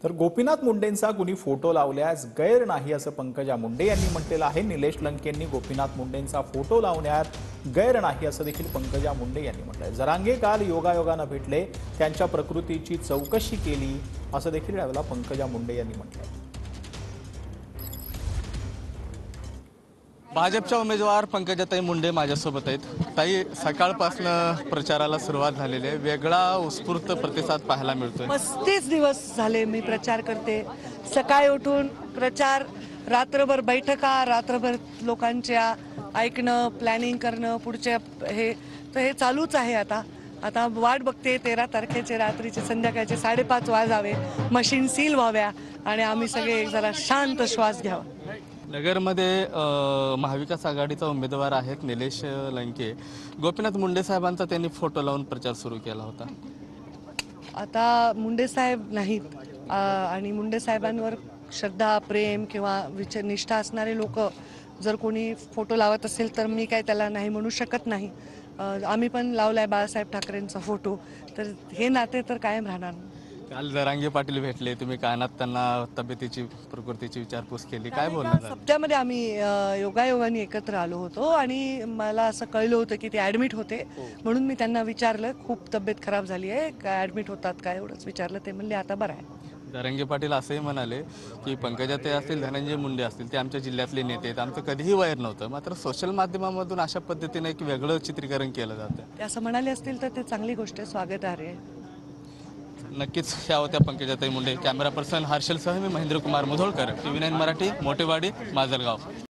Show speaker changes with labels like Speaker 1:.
Speaker 1: तर गोपीनाथ मुंडेंचा कुणी फोटो लावल्यास गैर नाही असं पंकजा मुंडे यांनी म्हटलेलं आहे। निलेश लंकेंनी गोपीनाथ मुंडेंचा फोटो लावण्यात गैर नाही असं देखील पंकजा मुंडे यांनी म्हटलंय। जरांगे काल योगायोगानं भेटले, त्यांच्या प्रकृतीची चौकशी केली असं देखील यावेळेला पंकजा मुंडे यांनी म्हटलंय।
Speaker 2: भाजपच्या उमेदवार पंकजाताई मुंडे माझ्यासोबत आहेत। ताई, सकाळपासून प्रचाराला सुरुवात झालेली आहे, वेगळा उत्स्फूर्त प्रतिसाद पाहायला मिळतोय।
Speaker 3: 35 दिवस झाले मी प्रचार करते, सकाळी उठून प्रचार, रात्रभर बैठका, रात्रभर लोकांच्या ऐकणं, प्लॅनिंग करणं, पुढच्या हे चालूच आहे। आता वाट बघते 13 तारखेचे रात्रीचे संध्याकाळचे 5:30 वाजावे, मशीन सील व्हाव्या आणि आम्ही सगळे जरा शांत श्वास घ्यावा।
Speaker 2: नगरमध्ये महाविकास आघाडीचा उमेदवार आहेत निलेश लंके। गोपीनाथ मुंडे साहेबांचा त्यांनी फोटो लावून प्रचार सुरू केला होता।
Speaker 3: आता मुंडे साहेब नाहीत आणि मुंडे साहेबांवर श्रद्धा, प्रेम किंवा निष्ठा असणारे लोक जर कोणी फोटो लावत असेल तर मी काय त्याला नाही म्हणू शकत नाही। आम्ही पण लावलाय बाळासाहेब ठाकरेंचा फोटो, तर हे नाते तर कायम राहणार।
Speaker 2: काल जरांगे पाटील भेटले, तुम्ही कानात त्यांना तब्येतीची, प्रकृतीची विचारपूस केली, काय बोलणार?
Speaker 3: सप्त्यामध्ये आम्ही योगायोगाने एकत्र आलो होतो आणि मला असं कळलं होतं की ते ॲडमिट होते, म्हणून मी त्यांना विचारलं खूप तब्येत खराब झाली आहे, काय ॲडमिट होतात काय, एवढंच विचारलं। ते म्हणले आता बरं आहे।
Speaker 2: जरांगे पाटील असंही म्हणाले की पंकजाताई असतील, धनंजय मुंडे असतील, ते आमच्या जिल्ह्यातले नेते आहेत, आमचं कधीही वैर नव्हतं, मात्र सोशल माध्यमामधून अशा पद्धतीने एक वेगळं चित्रीकरण केलं जातं।
Speaker 3: ते असं म्हणाले असतील तर ते चांगली गोष्ट आहे, स्वागतार्ह आहे।
Speaker 2: नक्कीच ह्या होत्या पंकजाताई मुंडे। कॅमेरा पर्सन हर्षलसह मी महेंद्र कुमार मुधोळकर, TV9 मराठी, मोठेवाडी, माजलगाव।